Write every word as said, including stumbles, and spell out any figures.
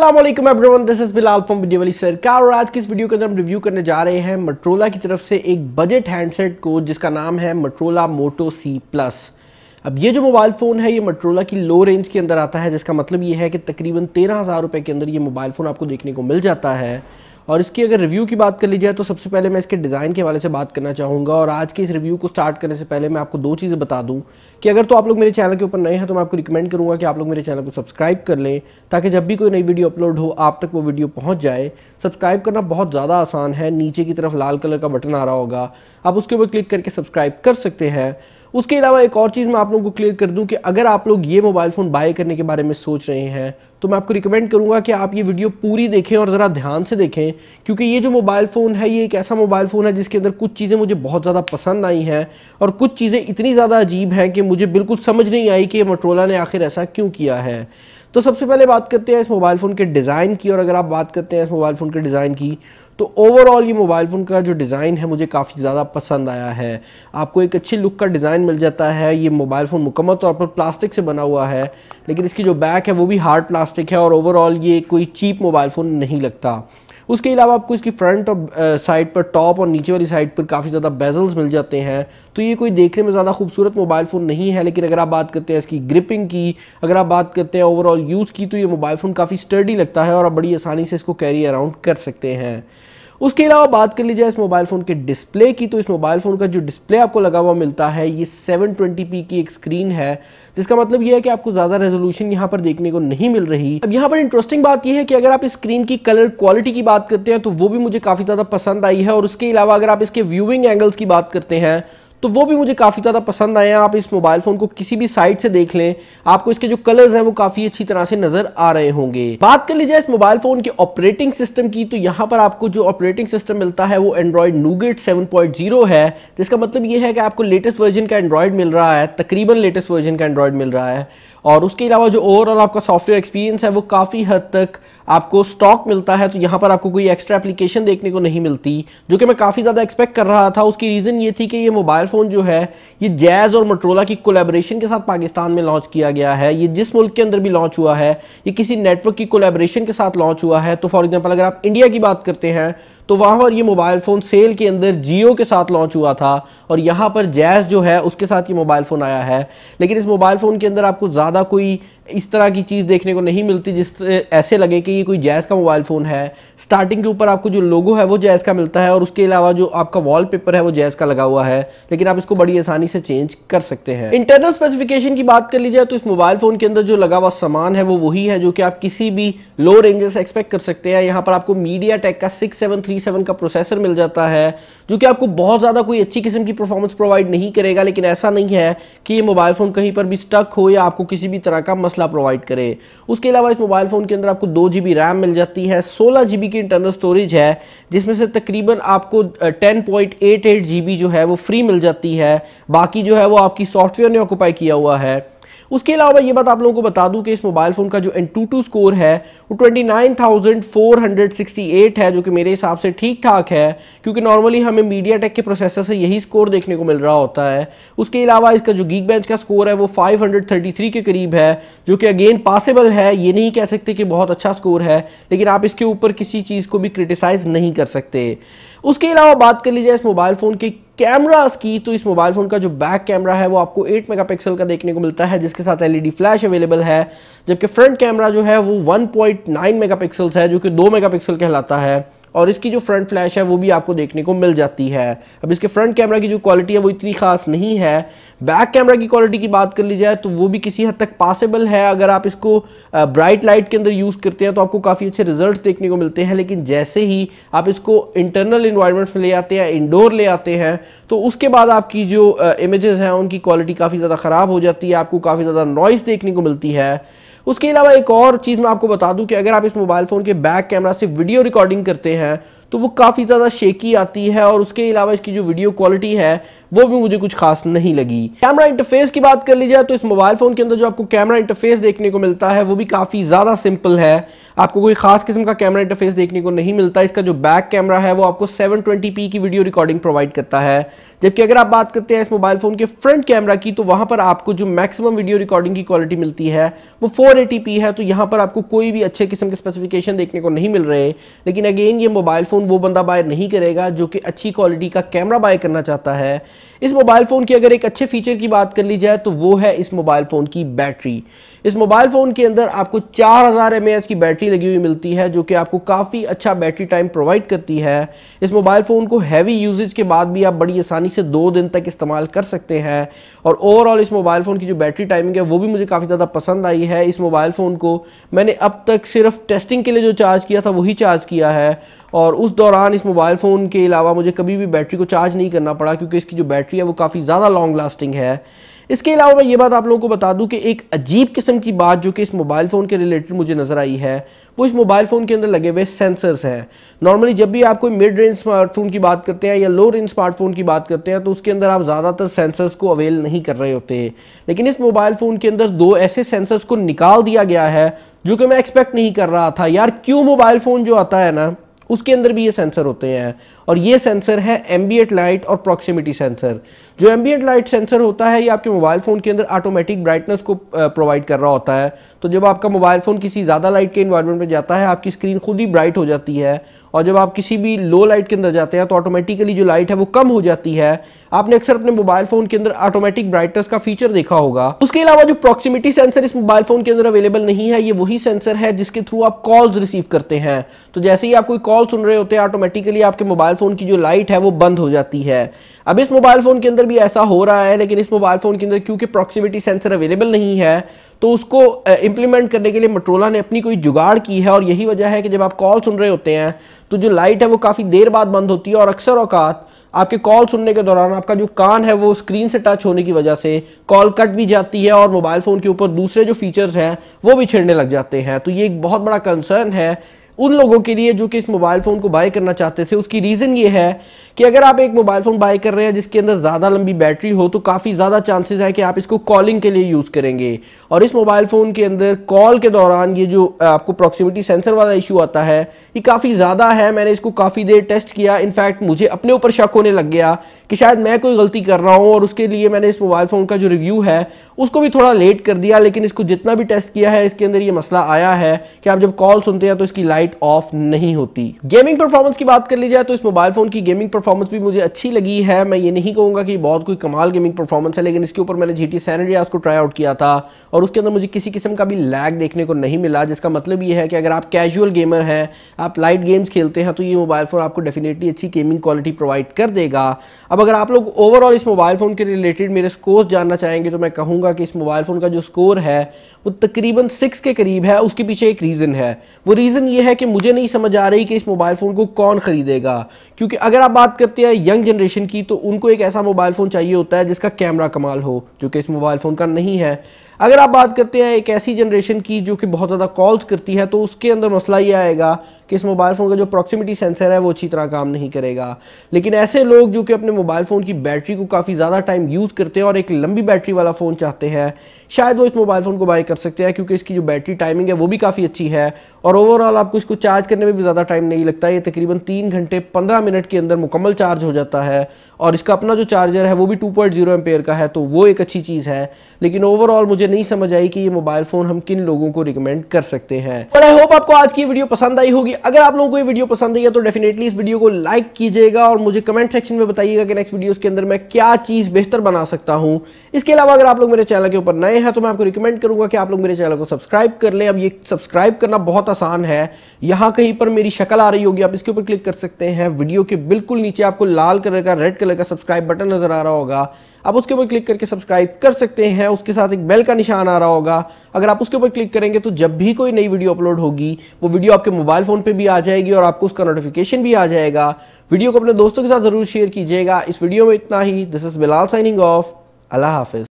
अस्सलाम वालेकुम everyone, this is Bilal from video वाली सरकार। और आज की इस वीडियो के अंदर हम रिव्यू करने जा रहे हैं मोटरोला की तरफ से एक बजट हैंडसेट को जिसका नाम है मोटरोला मोटो सी प्लस। अब ये जो मोबाइल फ़ोन है ये मोटरोला की लो रेंज के अंदर आता है, जिसका मतलब ये है कि तकरीबन तेरह हज़ार रुपये के अंदर ये मोबाइल फ़ोन आपको देखने को मिल जाता है। और इसकी अगर रिव्यू की बात कर ली जाए तो सबसे पहले मैं इसके डिज़ाइन के हवाले से बात करना चाहूँगा। और आज के इस रिव्यू को स्टार्ट करने से पहले मैं आपको दो चीज़ें बता दूँ कि अगर तो आप लोग मेरे चैनल के ऊपर नए हैं तो मैं आपको रिकमेंड करूँगा कि आप लोग मेरे चैनल को सब्सक्राइब कर लें, ताकि जब भी कोई नई वीडियो अपलोड हो आप तक वो वीडियो पहुँच जाए। सब्सक्राइब करना बहुत ज़्यादा आसान है, नीचे की तरफ लाल कलर का बटन आ रहा होगा, आप उसके ऊपर क्लिक करके सब्सक्राइब कर सकते हैं। उसके अलावा एक और चीज़ मैं आप लोगों को क्लियर कर दूं कि अगर आप लोग ये मोबाइल फ़ोन बाय करने के बारे में सोच रहे हैं तो मैं आपको रिकमेंड करूंगा कि आप ये वीडियो पूरी देखें और ज़रा ध्यान से देखें, क्योंकि ये जो मोबाइल फ़ोन है ये एक ऐसा मोबाइल फ़ोन है जिसके अंदर कुछ चीज़ें मुझे बहुत ज़्यादा पसंद आई हैं और कुछ चीज़ें इतनी ज़्यादा अजीब हैं कि मुझे बिल्कुल समझ नहीं आई कि मोटरोला ने आखिर ऐसा क्यों किया है। तो सबसे पहले बात करते हैं इस मोबाइल फ़ोन के डिज़ाइन की। और अगर आप बात करते हैं इस मोबाइल फ़ोन के डिज़ाइन की तो ओवरऑल ये मोबाइल फ़ोन का जो डिज़ाइन है मुझे काफ़ी ज़्यादा पसंद आया है। आपको एक अच्छी लुक का डिज़ाइन मिल जाता है। ये मोबाइल फ़ोन मुकम्मल तौर पर प्लास्टिक से बना हुआ है, लेकिन इसकी जो बैक है वो भी हार्ड प्लास्टिक है और ओवरऑल ये कोई चीप मोबाइल फ़ोन नहीं लगता। उसके अलावा आपको इसकी फ्रंट और साइड पर टॉप और नीचे वाली साइड पर काफ़ी ज़्यादा बेजल्स मिल जाते हैं। तो ये कोई देखने में ज़्यादा खूबसूरत मोबाइल फ़ोन नहीं है, लेकिन अगर आप बात करते हैं इसकी ग्रिपिंग की, अगर आप बात करते हैं ओवरऑल यूज़ की, तो ये मोबाइल फ़ोन काफ़ी स्टर्डी लगता है और आप बड़ी आसानी से इसको कैरी अराउंड कर सकते हैं। उसके अलावा बात कर लीजिए इस मोबाइल फ़ोन के डिस्प्ले की, तो इस मोबाइल फ़ोन का जो डिस्प्ले आपको लगा हुआ मिलता है ये सेवन ट्वेंटी पी की एक स्क्रीन है, जिसका मतलब ये है कि आपको ज़्यादा रेजोल्यूशन यहाँ पर देखने को नहीं मिल रही। अब यहाँ पर इंटरेस्टिंग बात ये है कि अगर आप इस स्क्रीन की कलर क्वालिटी की बात करते हैं तो वो भी मुझे काफ़ी ज़्यादा पसंद आई है। और उसके अलावा अगर आप इसके व्यूइंग एंगल्स की बात करते हैं तो वो भी मुझे काफ़ी ज़्यादा पसंद आए हैं। आप इस मोबाइल फ़ोन को किसी भी साइड से देख लें, आपको इसके जो कलर्स हैं वो काफ़ी अच्छी तरह से नज़र आ रहे होंगे। बात कर लीजिए इस मोबाइल फ़ोन के ऑपरेटिंग सिस्टम की, तो यहाँ पर आपको जो ऑपरेटिंग सिस्टम मिलता है वो Android nougat seven point zero है, जिसका मतलब ये है कि आपको लेटेस्ट वर्जन का एंड्रॉइड मिल रहा है, तकरीबन लेटेस्ट वर्जन का एंड्रॉइड मिल रहा है। और उसके अलावा जो ओवरऑल आपका सॉफ्टवेयर एक्सपीरियंस है वो काफ़ी हद तक आपको स्टॉक मिलता है। तो यहाँ पर आपको कोई एक्स्ट्रा एप्लीकेशन देखने को नहीं मिलती, जो कि मैं काफ़ी ज़्यादा एक्सपेक्ट कर रहा था। उसकी रीज़न ये थी कि ये मोबाइल फ़ोन जो है ये जैज़ और मोटरोला की कोलैबोरेशन के साथ पाकिस्तान में लॉन्च किया गया है। ये जिस मुल्क के अंदर भी लॉन्च हुआ है ये किसी नेटवर्क की कोलैबोरेशन के साथ लॉन्च हुआ है। तो फॉर एग्जांपल अगर आप इंडिया की बात करते हैं तो वहाँ पर ये मोबाइल फ़ोन सेल के अंदर जियो के साथ लॉन्च हुआ था और यहाँ पर जैज़ जो है उसके साथ ये मोबाइल फ़ोन आया है। लेकिन इस मोबाइल फ़ोन के अंदर आपको ज़्यादा कोई इस तरह की चीज़ देखने को नहीं मिलती जिससे ऐसे लगे कि ये कोई जैज़ का मोबाइल फ़ोन है। स्टार्टिंग के ऊपर आपको जो लोगो है वो जैज़ का मिलता है और उसके अलावा जो आपका वॉलपेपर है वो जैज़ का लगा हुआ है, लेकिन आप इसको बड़ी आसानी से चेंज कर सकते हैं। इंटरनल स्पेसिफिकेशन की बात कर ली जाए तो इस मोबाइल फ़ोन के अंदर जो लगा हुआ सामान है वो वही है जो कि आप किसी भी लो रेंज से एक्सपेक्ट कर सकते हैं। यहाँ पर आपको मीडिया टेक का सिक्स सेवन थ्री सेवन का प्रोसेसर मिल जाता है, जो कि आपको बहुत ज़्यादा कोई अच्छी किस्म की परफॉर्मेंस प्रोवाइड नहीं करेगा, लेकिन ऐसा नहीं है कि ये मोबाइल फ़ोन कहीं पर भी स्टक हो या आपको किसी भी तरह का मसला प्रोवाइड करे। उसके अलावा इस मोबाइल फ़ोन के अंदर आपको दो जी बी रैम मिल जाती है, सोलह जी बी की इंटरनल स्टोरेज है, जिसमें से तकरीबन आपको ten point eight eight G B जो है वो फ्री मिल जाती है, बाकी जो है वो आपकी सॉफ्टवेयर ने ऑक्यूपाई किया हुआ है। उसके अलावा ये बात आप लोगों को बता दूं कि इस मोबाइल फ़ोन का जो एंटूटू स्कोर है वो twenty nine thousand four hundred sixty eight है, जो कि मेरे हिसाब से ठीक ठाक है, क्योंकि नॉर्मली हमें मीडिया टेक के प्रोसेसर से यही स्कोर देखने को मिल रहा होता है। उसके अलावा इसका जो गीक बेंच का स्कोर है वो फाइव हंड्रेड थर्टी थ्री के करीब है, जो कि अगेन पासेबल है। ये नहीं कह सकते कि बहुत अच्छा स्कोर है, लेकिन आप इसके ऊपर किसी चीज़ को भी क्रिटिसाइज नहीं कर सकते। उसके अलावा बात कर लीजिए इस मोबाइल फ़ोन के कैमरास की, तो इस मोबाइल फ़ोन का जो बैक कैमरा है वो आपको एट मेगापिक्सल का देखने को मिलता है, जिसके साथ एलईडी फ्लैश अवेलेबल है। जबकि फ्रंट कैमरा जो है वो वन पॉइंट नाइन मेगापिक्सल्स है, जो कि टू मेगापिक्सल कहलाता है, और इसकी जो फ्रंट फ्लैश है वो भी आपको देखने को मिल जाती है। अब इसके फ्रंट कैमरा की जो क्वालिटी है वो इतनी खास नहीं है। बैक कैमरा की क्वालिटी की बात कर ली जाए तो वो भी किसी हद तक पासेबल है। अगर आप इसको ब्राइट लाइट के अंदर यूज़ करते हैं तो आपको काफ़ी अच्छे रिजल्ट देखने को मिलते हैं, लेकिन जैसे ही आप इसको इंटरनल इन्वायरमेंट्स में ले आते हैं, इंडोर ले आते हैं, तो उसके बाद आपकी जो इमेजेस हैं उनकी क्वालिटी काफ़ी ज़्यादा ख़राब हो जाती है, आपको काफ़ी ज़्यादा नॉइस देखने को मिलती है। उसके अलावा एक और चीज़ मैं आपको बता दूं कि अगर आप इस मोबाइल फ़ोन के बैक कैमरा से वीडियो रिकॉर्डिंग करते हैं तो वो काफ़ी ज़्यादा शेकी आती है, और उसके अलावा इसकी जो वीडियो क्वालिटी है वो भी मुझे कुछ खास नहीं लगी। कैमरा इंटरफेस की बात कर ली जाए तो इस मोबाइल फोन के अंदर जो आपको कैमरा इंटरफेस देखने को मिलता है वो भी काफी ज्यादा सिंपल है। आपको कोई खास किस्म का कैमरा इंटरफेस देखने को नहीं मिलता। इसका जो बैक कैमरा है वो आपको सेवन ट्वेंटी पी की वीडियो रिकॉर्डिंग प्रोवाइड करता है, जबकि अगर आप बात करते हैं इस मोबाइल फोन के फ्रंट कैमरा की तो वहां पर आपको जो मैक्सिमम वीडियो रिकॉर्डिंग की क्वालिटी मिलती है वो फोर एटी पी है। तो यहां पर आपको कोई भी अच्छे किस्म के स्पेसिफिकेशन देखने को नहीं मिल रहे। लेकिन अगेन ये मोबाइल फोन वो बंदा बाय नहीं करेगा जो कि अच्छी क्वालिटी का कैमरा बाय करना चाहता है। इस मोबाइल फोन की अगर एक अच्छे फीचर की बात कर ली जाए तो वो है इस मोबाइल फोन की बैटरी। इस मोबाइल फोन के अंदर आपको चार हज़ार एम ए एच की बैटरी लगी हुई मिलती है, जो कि आपको काफ़ी अच्छा बैटरी टाइम प्रोवाइड करती है। इस मोबाइल फ़ोन को हैवी यूजेज के बाद भी आप बड़ी आसानी से दो दिन तक इस्तेमाल कर सकते हैं। और ओवरऑल इस मोबाइल फ़ोन की जो बैटरी टाइमिंग है वो भी मुझे काफ़ी ज़्यादा पसंद आई है। इस मोबाइल फ़ोन को मैंने अब तक सिर्फ टेस्टिंग के लिए जो चार्ज किया था वही चार्ज किया है, और उस दौरान इस मोबाइल फ़ोन के अलावा मुझे कभी भी बैटरी को चार्ज नहीं करना पड़ा, क्योंकि इसकी जो बैटरी है वो काफ़ी ज़्यादा लॉन्ग लास्टिंग है। इसके अलावा मैं ये बात आप लोगों को बता दूं कि एक अजीब किस्म की बात जो कि इस मोबाइल फ़ोन के रिलेटेड मुझे नज़र आई है वो इस मोबाइल फ़ोन के अंदर लगे हुए सेंसर्स हैं। नॉर्मली जब भी आप कोई मिड रेंज स्मार्टफोन की बात करते हैं या लो रेंज स्मार्टफोन की बात करते हैं तो उसके अंदर आप ज़्यादातर सेंसर्स को अवेल नहीं कर रहे होते, लेकिन इस मोबाइल फ़ोन के अंदर दो ऐसे सेंसर्स को निकाल दिया गया है जो कि मैं एक्सपेक्ट नहीं कर रहा था। यार क्यों मोबाइल फ़ोन जो आता है ना उसके अंदर भी ये सेंसर होते हैं, और ये सेंसर है एम्बिएंट लाइट और प्रॉक्सिमिटी सेंसर। जो एम्बिएंट लाइट सेंसर होता है ये आपके मोबाइल फ़ोन के अंदर ऑटोमेटिक ब्राइटनेस को प्रोवाइड कर रहा होता है। तो जब आपका मोबाइल फ़ोन किसी ज़्यादा लाइट के इन्वायरमेंट में जाता है आपकी स्क्रीन खुद ही ब्राइट हो जाती है, और जब आप किसी भी लो लाइट के अंदर जाते हैं तो ऑटोमेटिकली जो लाइट है वो कम हो जाती है। आपने अक्सर अपने मोबाइल फ़ोन के अंदर ऑटोमेटिक ब्राइटनेस का फीचर देखा होगा। उसके अलावा जो प्रॉक्सिमिटी सेंसर इस मोबाइल फ़ोन के अंदर अवेलेबल नहीं है, ये वही सेंसर है जिसके थ्रू आप कॉल्स रिसीव करते हैं। तो जैसे ही आप कोई कॉल सुन रहे होते हैं ऑटोमेटिकली आपके मोबाइल फ़ोन की जो लाइट है वो बंद हो जाती है। अब इस मोबाइल फ़ोन के अंदर भी ऐसा हो रहा है, लेकिन इस मोबाइल फ़ोन के अंदर क्योंकि प्रॉक्सिमिटी सेंसर अवेलेबल नहीं है तो उसको इंप्लीमेंट करने के लिए मोटोरोला ने अपनी कोई जुगाड़ की है, और यही वजह है कि जब आप कॉल सुन रहे होते हैं तो जो लाइट है वो काफ़ी देर बाद बंद होती है, और अक्सर औकात आपके कॉल सुनने के दौरान आपका जो कान है वो स्क्रीन से टच होने की वजह से कॉल कट भी जाती है और मोबाइल फ़ोन के ऊपर दूसरे जो फीचर्स हैं वो भी छिड़ने लग जाते हैं। तो ये एक बहुत बड़ा कंसर्न है उन लोगों के लिए जो कि इस मोबाइल फ़ोन को बाय करना चाहते थे। उसकी रीज़न ये है कि अगर आप एक मोबाइल फ़ोन बाय कर रहे हैं जिसके अंदर ज़्यादा लंबी बैटरी हो तो काफ़ी ज़्यादा चांसेस है कि आप इसको कॉलिंग के लिए यूज़ करेंगे, और इस मोबाइल फ़ोन के अंदर कॉल के दौरान ये जो आपको प्रॉक्सिमिटी सेंसर वाला इशू आता है ये काफ़ी ज़्यादा है। मैंने इसको काफ़ी देर टेस्ट किया, इनफैक्ट मुझे अपने ऊपर शक होने लग गया कि शायद मैं कोई गलती कर रहा हूँ, और उसके लिए मैंने इस मोबाइल फ़ोन का जो रिव्यू है उसको भी थोड़ा लेट कर दिया। लेकिन इसको जितना भी टेस्ट किया है इसके अंदर ये मसला आया है कि आप जब कॉल सुनते हैं तो इसकी लाइट ऑफ नहीं होती। गेमिंग परफॉर्मेंस की बात कर ली जाए तो इस मोबाइल फ़ोन की गेमिंग परफॉर्मेंस भी मुझे अच्छी लगी है। मैं ये नहीं कहूँगा कि बहुत कोई कमाल गेमिंग परफॉर्मेंस है, लेकिन इसके ऊपर मैंने जी टी सैन एंड्रियास को ट्राई आउट किया था और उसके अंदर मुझे किसी किस्म का भी लैग देखने को नहीं मिला, जिसका मतलब ये है कि अगर आप कैजुअल गेमर हैं, आप लाइट गेम्स खेलते हैं तो ये मोबाइल फ़ोन आपको डेफिनेटली अच्छी गेमिंग क्वालिटी प्रोवाइड कर देगा। अब अगर आप लोग ओवरऑल इस मोबाइल फ़ोन के रिलेटेड मेरे स्कोर जानना चाहेंगे तो मैं कहूँगा कि इस मोबाइल फ़ोन का जो स्कोर है वो तकरीबन सिक्स के करीब है। उसके पीछे एक रीज़न है, वो रीज़न ये है कि मुझे नहीं समझ आ रही कि इस मोबाइल फ़ोन को कौन ख़रीदेगा। क्योंकि अगर आप बात करते हैं यंग जनरेशन की तो उनको एक ऐसा मोबाइल फ़ोन चाहिए होता है जिसका कैमरा कमाल हो, जो कि इस मोबाइल फ़ोन का नहीं है। अगर आप बात करते हैं एक ऐसी जनरेशन की जो कि बहुत ज़्यादा कॉल्स करती है तो उसके अंदर मसला ये आएगा कि इस मोबाइल फ़ोन का जो प्रॉक्सिमिटी सेंसर है वो अच्छी तरह काम नहीं करेगा। लेकिन ऐसे लोग जो कि अपने मोबाइल फ़ोन की बैटरी को काफ़ी ज़्यादा टाइम यूज़ करते हैं और एक लंबी बैटरी वाला फ़ोन चाहते हैं, शायद वो इस मोबाइल फ़ोन को बाय कर सकते हैं, क्योंकि इसकी जो बैटरी टाइमिंग है वो भी काफ़ी अच्छी है और ओवरऑल आपको इसको चार्ज करने में भी ज़्यादा टाइम नहीं लगता। ये तकरीबन तीन घंटे पंद्रह मिनट के अंदर मुकम्मल चार्ज हो जाता है, और इसका अपना जो चार्जर है वो भी टू पॉइंट ज़ीरो एम्पेयर का है, तो वो एक अच्छी चीज़ है। लेकिन ओवरऑल मुझे नहीं समझ आई कि ये मोबाइल फ़ोन हम किन लोगों को रिकमेंड कर सकते हैं। और आई होप आपको आज की वीडियो पसंद आई होगी। अगर आप लोगों को ये वीडियो पसंद आई है तो डेफिनेटली इस वीडियो को लाइक कीजिएगा और मुझे कमेंट सेक्शन में बताइएगा कि नेक्स्ट वीडियोस के अंदर मैं क्या चीज़ बेहतर बना सकता हूँ। इसके अलावा अगर आप लोग मेरे चैनल के ऊपर नए हैं तो मैं आपको रिकमेंड करूँगा कि आप लोग मेरे चैनल को सब्सक्राइब कर लें। अब ये सब्सक्राइब करना बहुत आसान है, यहाँ कहीं पर मेरी शक्ल आ रही होगी, आप इसके ऊपर क्लिक कर सकते हैं। वीडियो के बिल्कुल नीचे आपको लाल कलर का रेड कलर का सब्सक्राइब बटन नजर आ रहा होगा, आप उसके ऊपर क्लिक करके सब्सक्राइब कर सकते हैं। उसके साथ एक बेल का निशान आ रहा होगा, अगर आप उसके ऊपर क्लिक करेंगे तो जब भी कोई नई वीडियो अपलोड होगी वो वीडियो आपके मोबाइल फ़ोन पे भी आ जाएगी और आपको उसका नोटिफिकेशन भी आ जाएगा। वीडियो को अपने दोस्तों के साथ ज़रूर शेयर कीजिएगा। इस वीडियो में इतना ही। This is Bilal signing off. Allah हाफिज़।